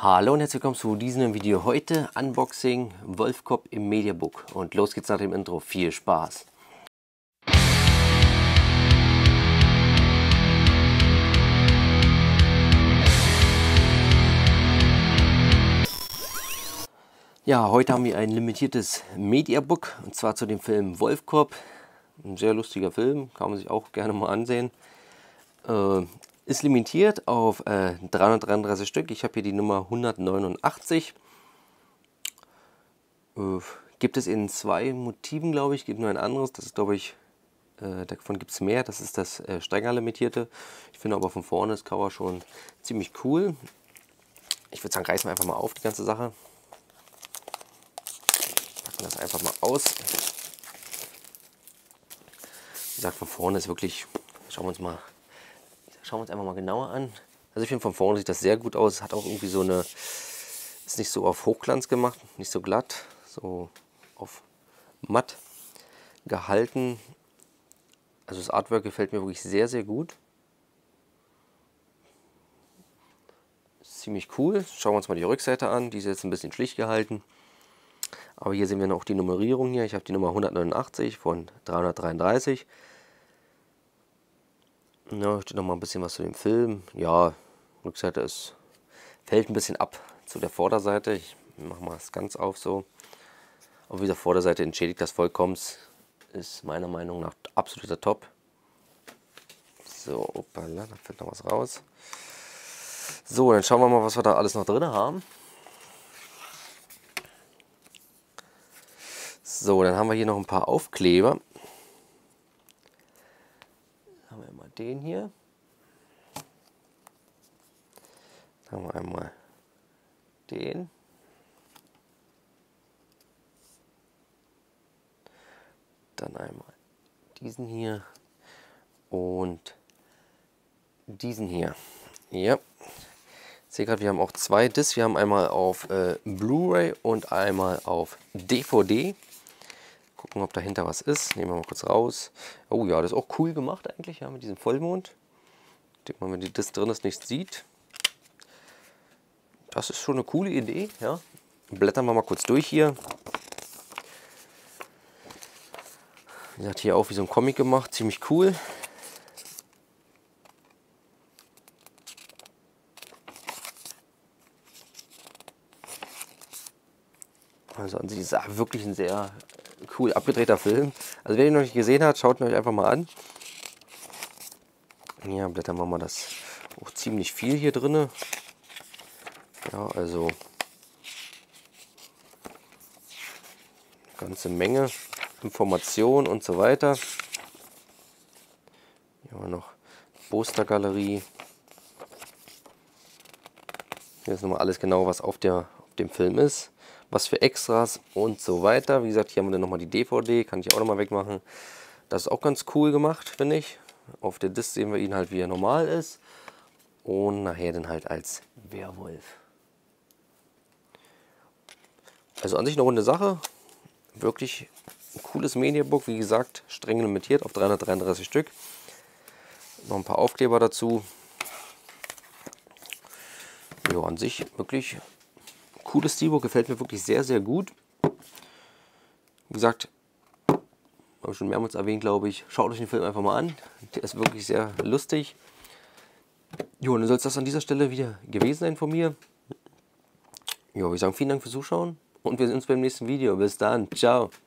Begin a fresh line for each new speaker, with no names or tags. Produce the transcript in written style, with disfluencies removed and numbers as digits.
Hallo und herzlich willkommen zu diesem Video. Heute Unboxing Wolfcop im Mediabook. Und los geht's nach dem Intro. Viel Spaß! Ja, heute haben wir ein limitiertes Mediabook. Und zwar zu dem Film Wolfcop. Ein sehr lustiger Film. Kann man sich auch gerne mal ansehen. Ist limitiert auf 333 Stück. Ich habe hier die Nummer 189. Gibt es in zwei Motiven, glaube ich. Gibt nur ein anderes. Das ist, glaube ich, davon gibt es mehr. Das ist das strenger limitierte. Ich finde aber von vorne das Cover schon ziemlich cool. Ich würde sagen, reißen wir einfach mal auf die ganze Sache. Packen das einfach mal aus. Wie gesagt, von vorne ist wirklich, schauen wir uns einfach mal genauer an. Also ich finde, von vorne sieht das sehr gut aus. Hat auch irgendwie so eine, ist nicht so auf Hochglanz gemacht, nicht so glatt, so auf matt gehalten. Also das Artwork gefällt mir wirklich sehr, sehr gut. Ist ziemlich cool. Schauen wir uns mal die Rückseite an. Die ist jetzt ein bisschen schlicht gehalten. Aber hier sehen wir noch die Nummerierung hier. Ich habe die Nummer 189 von 333. Ja, steht noch mal ein bisschen was zu dem Film. Ja, Rückseite fällt ein bisschen ab zu der Vorderseite. Ich mache mal das ganz auf so. Auf dieser Vorderseite entschädigt das vollkommen. Ist meiner Meinung nach absoluter Top. So, opala, da fällt noch was raus. So, dann schauen wir mal, was wir da alles noch drin haben. So, dann haben wir hier noch ein paar Aufkleber. Haben wir mal den hier. Dann haben wir einmal den. Dann einmal diesen hier und diesen hier. Ja. Ich sehe gerade, wir haben auch zwei Discs. Wir haben einmal auf Blu-ray und einmal auf DVD. Gucken, ob dahinter was ist. Nehmen wir mal kurz raus. Oh ja, das ist auch cool gemacht eigentlich, ja, mit diesem Vollmond. Ich denke mal, wenn die Disc drin ist, nichts sieht. Das ist schon eine coole Idee, ja. Blättern wir mal kurz durch hier. Wie gesagt, hier auch wie so ein Comic gemacht, ziemlich cool. Also an sich ist es wirklich ein sehr cool abgedrehter Film. Also wer ihn noch nicht gesehen hat, schaut ihn euch einfach mal an. Hier blättern wir mal das auch ziemlich viel hier drin. Ja, also ganze Menge Informationen und so weiter. Hier haben wir noch Postergalerie. Hier ist nochmal alles genau, was auf dem Film ist. Was für Extras und so weiter. Wie gesagt, hier haben wir dann nochmal die DVD. Kann ich auch nochmal wegmachen. Das ist auch ganz cool gemacht, finde ich. Auf der Disc sehen wir ihn halt, wie er normal ist. Und nachher dann halt als Werwolf. Also an sich eine runde Sache. Wirklich ein cooles Mediabook. Wie gesagt, streng limitiert auf 333 Stück. Noch ein paar Aufkleber dazu. Ja, an sich wirklich cooles Steelbook. Gefällt mir wirklich sehr, sehr gut. Wie gesagt, habe ich schon mehrmals erwähnt, glaube ich. Schaut euch den Film einfach mal an. Der ist wirklich sehr lustig. Jo, und dann soll es das an dieser Stelle wieder gewesen sein von mir. Jo, ich sage vielen Dank fürs Zuschauen und wir sehen uns beim nächsten Video. Bis dann. Ciao.